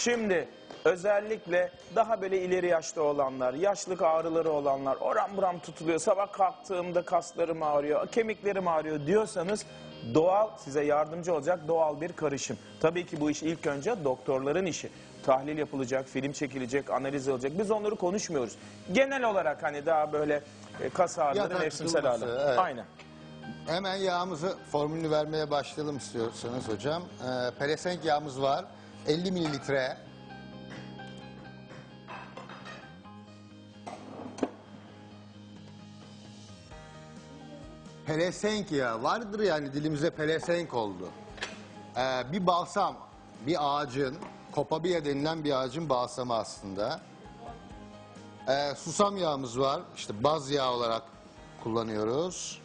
Şimdi özellikle daha böyle ileri yaşta olanlar, yaşlık ağrıları olanlar, oram buram tutuluyor, sabah kalktığımda kaslarım ağrıyor, kemiklerim ağrıyor diyorsanız doğal size yardımcı olacak doğal bir karışım. Tabii ki bu iş ilk önce doktorların işi. Tahlil yapılacak, film çekilecek, analiz alacak. Biz onları konuşmuyoruz. Genel olarak hani daha böyle kas ağrıları, Yatan mevsimsel tutulması, ağrıları. evet. Aynen. Hemen yağımızı formülünü vermeye başlayalım istiyorsanız hocam. Pelesenk yağımız var. 50 mililitre. Pelesenk yağı vardır yani dilimize pelesenk oldu. Bir balsam, bir ağacın, kopabia denilen bir ağacın balsamı aslında. Susam yağımız var. İşte baz yağı olarak kullanıyoruz.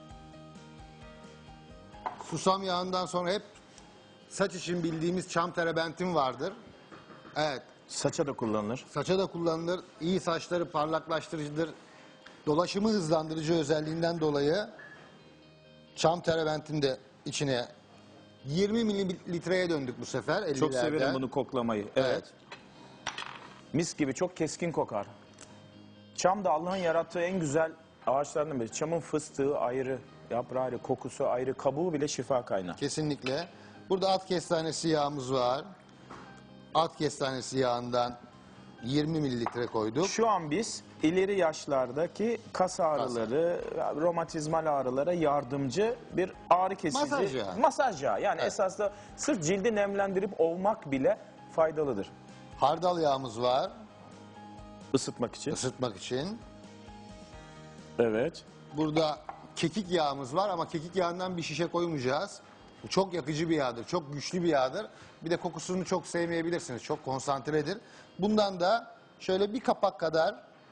Susam yağından sonra hep saç için bildiğimiz çam terebentin vardır. Evet, Saça da kullanılır. saça da kullanılır. İyi saçları parlaklaştırıcıdır. Dolaşımı hızlandırıcı özelliğinden dolayı çam terebentin de içine 20 mililitreye döndük bu sefer. 50'lerden. Çok severim bunu koklamayı. Evet. Mis gibi çok keskin kokar. Çam da Allah'ın yarattığı en güzel ağaçlardan biri. Çamın fıstığı ayrı, yaprağı ayrı, kokusu ayrı, kabuğu bile şifa kaynağı. Kesinlikle. Burada at kestanesi yağımız var. At kestanesi yağından 20 mililitre koyduk. Şu an biz ileri yaşlardaki kas ağrıları, romatizmal ağrılara yardımcı bir ağrı kesici. Masaj yağı. Masaj yağı. Yani Evet. esasında sırf cildi nemlendirip ovmak bile faydalıdır. Hardal yağımız var. Isıtmak için. Isıtmak için. Evet. Burada kekik yağımız var ama kekik yağından bir şişe koymayacağız. Bu çok yakıcı bir yağdır, çok güçlü bir yağdır. Bir de kokusunu çok sevmeyebilirsiniz, çok konsantredir. Bundan da şöyle bir kapak kadar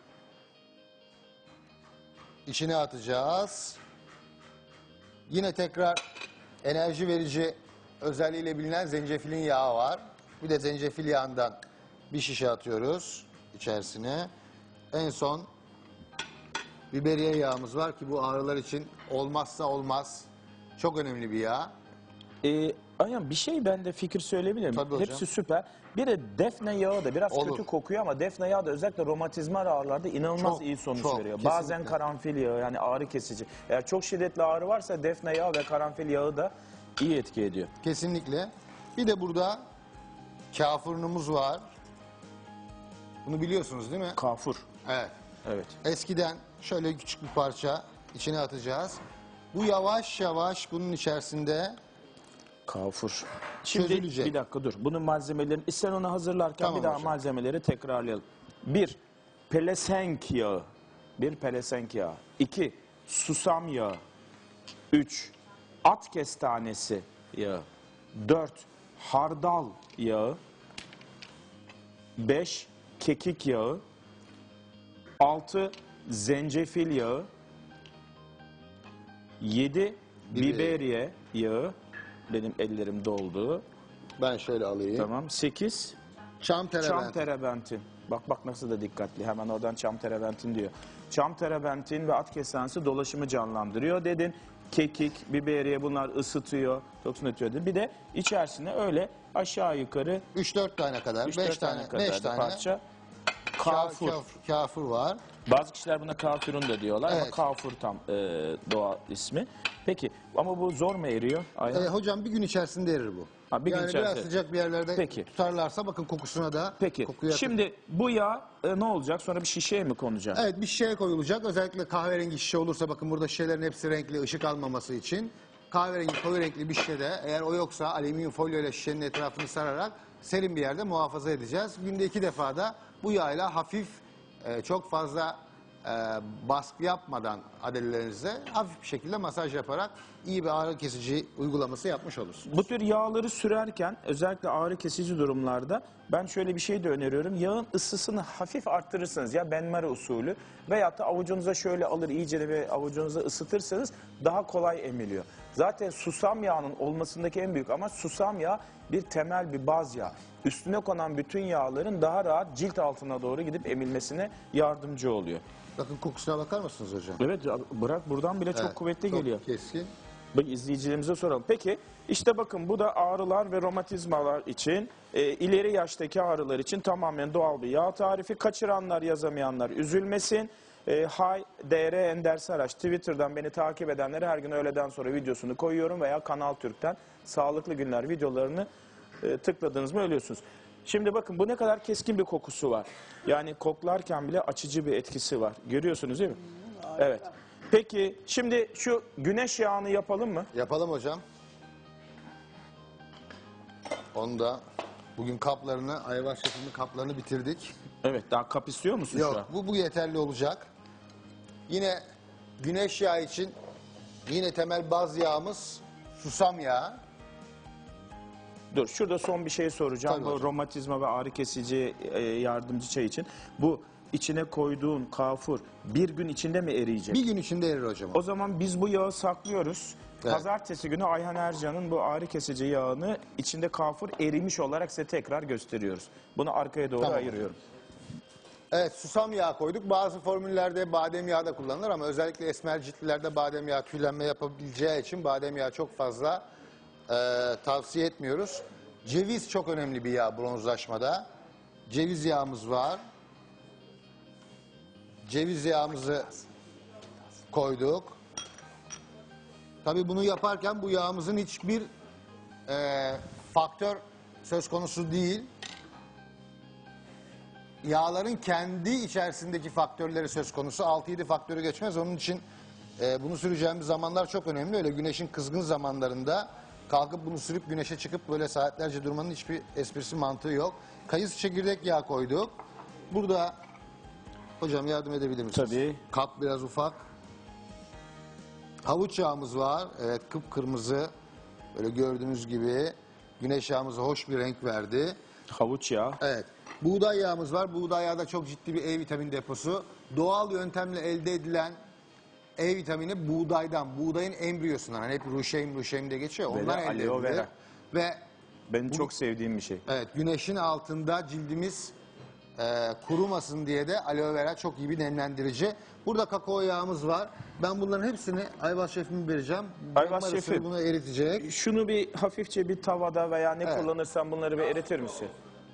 içine atacağız. Yine tekrar enerji verici özelliğiyle bilinen zencefilin yağı var. Bir de zencefil yağından bir şişe atıyoruz içerisine. En son biberiye yağımız var ki bu ağrılar için olmazsa olmaz. Çok önemli bir yağ. Aynen bir şey ben de fikir söyleyebilir miyim? Tabii hocam. Hepsi süper. Bir de defne yağı da biraz Olur. kötü kokuyor ama defne yağı da özellikle romatizmal ağrılarda inanılmaz Çok, iyi sonuç çok, veriyor. kesinlikle. Bazen karanfil yağı yani ağrı kesici. Eğer çok şiddetli ağrı varsa defne yağı ve karanfil yağı da iyi etki ediyor. Kesinlikle. Bir de burada kafurunumuz var. Bunu biliyorsunuz değil mi? Kafur. Evet. Evet. Eskiden şöyle küçük bir parça içine atacağız. Bu yavaş yavaş bunun içerisinde Kafur. Şimdi çözülecek. bir dakika dur. Bunun malzemelerini sen onu hazırlarken Tamam bir daha hocam. malzemeleri tekrarlayalım. 1. Pelesenk yağı. 1. Pelesenk yağı. 2. Susam yağı. 3. At kestanesi yağı. 4. Hardal yağı. 5. Kekik yağı. 6. Zencefil yağı. 7. Biberiye yağı. Benim ellerim doldu. ben şöyle alayım. Tamam. 8. Çam terebentin. Çam terebentin. Bak nasıl da dikkatli. Hemen oradan çam terebentin diyor. Çam terebentin ve at kestanesi dolaşımı canlandırıyor dedin. Kekik, biberiye bunlar ısıtıyor, toksin atıyor dedin. Bir de içerisine öyle aşağı yukarı 3-4 tane kadar, 3-4 5 tane, kadar 5 da tane parça kafur. kafur var. Bazı kişiler buna kafirun da diyorlar ama Evet. kafur tam doğal ismi. Peki ama bu zor mu eriyor? Ayhan? Hocam bir gün içerisinde erir bu. Ha, bir gün yani içerisinde. biraz sıcak bir yerlerde Peki. tutarlarsa bakın kokusuna da. Peki kokuya şimdi bu yağ ne olacak? Sonra bir şişeye mi konacak? Evet bir şişeye koyulacak. Özellikle kahverengi şişe olursa bakın burada şişelerin hepsi renkli ışık almaması için. Kahverengi koyu renkli bir şişede eğer o yoksa alüminyum folyo ile şişenin etrafını sararak serin bir yerde muhafaza edeceğiz. Günde 2 defa da bu yağla hafif çok fazla baskı yapmadan adelelerinize hafif bir şekilde masaj yaparak iyi bir ağrı kesici uygulaması yapmış olursunuz. Bu tür yağları sürerken özellikle ağrı kesici durumlarda ben şöyle bir şey de öneriyorum. Yağın ısısını hafif arttırırsınız ya benmari usulü veyahut da avucunuza şöyle alır iyice de ve avucunuza ısıtırsanız daha kolay emiliyor. Zaten susam yağının olmasındaki en büyük amaç susam yağı bir temel bir baz yağ. Üstüne konan bütün yağların daha rahat cilt altına doğru gidip emilmesine yardımcı oluyor. Bakın kokusuna bakar mısınız hocam? Evet bırak buradan bile çok kuvvetli geliyor. Keskin. Bak, izleyicilerimize soralım. Peki işte bakın bu da ağrılar ve romatizmalar için, ileri yaştaki ağrılar için tamamen doğal bir yağ tarifi. Kaçıranlar, yazamayanlar üzülmesin. Hay DR Ender Saraç Twitter'dan beni takip edenlere her gün öğleden sonra videosunu koyuyorum veya Kanal Türk'ten Sağlıklı Günler videolarını tıkladınız mı ölüyorsunuz. Şimdi bakın bu ne kadar keskin bir kokusu var. Yani koklarken bile açıcı bir etkisi var. Görüyorsunuz değil mi? Evet. Peki şimdi şu güneş yağını yapalım mı? Yapalım hocam. Onu da bugün kaplarını, Ayvaz Şef'imin kaplarını bitirdik. Evet, daha kap istiyor musun şu an? Yok, bu yeterli olacak. Yine güneş yağı için yine temel baz yağımız susam yağı. Dur, şurada son bir şey soracağım. Tabii Bu hocam. romatizma ve ağrı kesici yardımcı çay için. Bu içine koyduğun kafur bir gün içinde mi eriyecek? Bir gün içinde erir hocam. O zaman biz bu yağı saklıyoruz. Evet. Pazartesi günü Ayhan Ercan'ın bu ağrı kesici yağını içinde kafur erimiş olarak size tekrar gösteriyoruz. Bunu arkaya doğru Tamam. ayırıyorum. Evet, susam yağı koyduk. Bazı formüllerde badem yağı da kullanılır ama özellikle esmer ciltlilerde badem yağı tüylenme yapabileceği için badem yağı çok fazla tavsiye etmiyoruz. Ceviz çok önemli bir yağ bronzlaşmada. Ceviz yağımız var. Ceviz yağımızı koyduk. Tabii bunu yaparken bu yağımızın hiçbir faktör söz konusu değil. Yağların kendi içerisindeki faktörleri söz konusu. 6-7 faktörü geçmez. Onun için bunu süreceğimiz zamanlar çok önemli. Öyle güneşin kızgın zamanlarında kalkıp bunu sürüp güneşe çıkıp böyle saatlerce durmanın hiçbir esprisi mantığı yok. Kayısı çekirdek yağı koyduk. Burada hocam yardım edebilir misiniz? Tabii. Kap biraz ufak. Havuç yağımız var. Evet, kıpkırmızı. Böyle gördüğünüz gibi güneş yağımıza hoş bir renk verdi. Havuç yağı. Evet. Buğday yağımız var. Buğday yağı da çok ciddi bir E vitamini deposu. Doğal yöntemle elde edilen E vitamini buğdaydan, buğdayın embriyosundan. Hani hep ruşeym diye geçiyor. Ve de Ondan elde aloe edilir. vera. Ve Benim çok sevdiğim bir şey. evet, güneşin altında cildimiz kurumasın diye de aloe vera çok iyi bir nemlendirici. Burada kakao yağımız var. Ben bunların hepsini Ayvaz Şef'ime vereceğim. Ayvaz Benim arasını Şef'im. bunu eritecek. Şunu bir hafifçe bir tavada veya ne Evet. kullanırsan bunları bir eritir misin?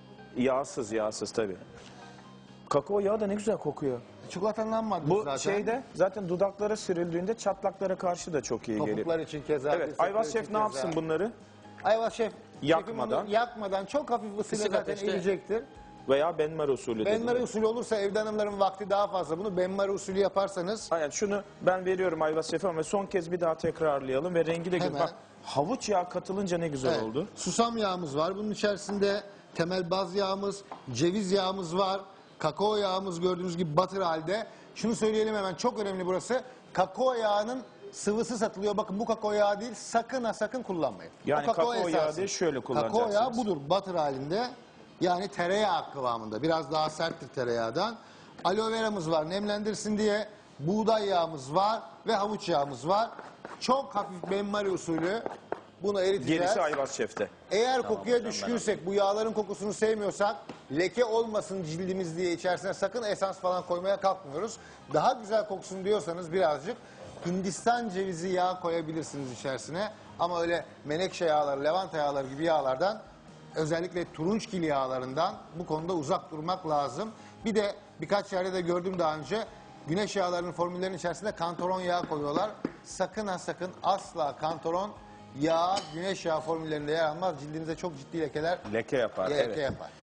Yağsız tabii. Kakao yağı da ne güzel kokuyor. Çikolatanın maddesi Bu zaten. şeyde zaten dudaklara sürüldüğünde çatlaklara karşı da çok iyi geliyor. Topuklar için keza. Evet, dirsekler Ayvaz için Şef ne keza. yapsın bunları? Ayvaz Şef Yakmadan. şefim bunu yakmadan çok hafif ısıyla Kısık zaten ateşte. eriyecektir. Veya benmari usulü Benmari dediler. usulü olursa evde hanımların vakti daha fazla. Bunu benmari usulü yaparsanız Aynen, şunu ben veriyorum Ayvaz Şef'e ama son kez bir daha tekrarlayalım ve rengi de güzel. Hemen. Bak, havuç yağı katılınca ne güzel evet, oldu. susam yağımız var. Bunun içerisinde temel baz yağımız, ceviz yağımız var. Kakao yağımız gördüğünüz gibi batır halde. Şunu söyleyelim hemen, çok önemli burası. Kakao yağının sıvısı satılıyor. Bakın bu kakao yağı değil. Sakın ha sakın kullanmayın. Yani O kakao yağı esası. değil, şöyle Kakao kullanacaksınız. yağı budur, batır halinde. Yani tereyağı kıvamında. Biraz daha serttir tereyağdan. Aloe veramız var nemlendirsin diye. Buğday yağımız var ve havuç yağımız var. Çok hafif benmari usulü bunu eriteceğiz. Gerisi Ayvaz Şef'te. Eğer kokuya düşkünsek, bu yağların kokusunu sevmiyorsak, leke olmasın cildimiz diye içerisine sakın esans falan koymaya kalkmıyoruz. Daha güzel koksun diyorsanız birazcık Hindistan cevizi yağı koyabilirsiniz içerisine. Ama öyle menekşe yağları, lavanta yağları gibi yağlardan, özellikle turunçgil yağlarından bu konuda uzak durmak lazım. Bir de birkaç yerde de gördüm daha önce, güneş yağlarının formüllerinin içerisinde kantaron yağı koyuyorlar. Sakın ha sakın asla kantaron yağ, güneş yağı formüllerinde yer almaz. Cildinize çok ciddi lekeler Leke yapar. leke evet. yapar.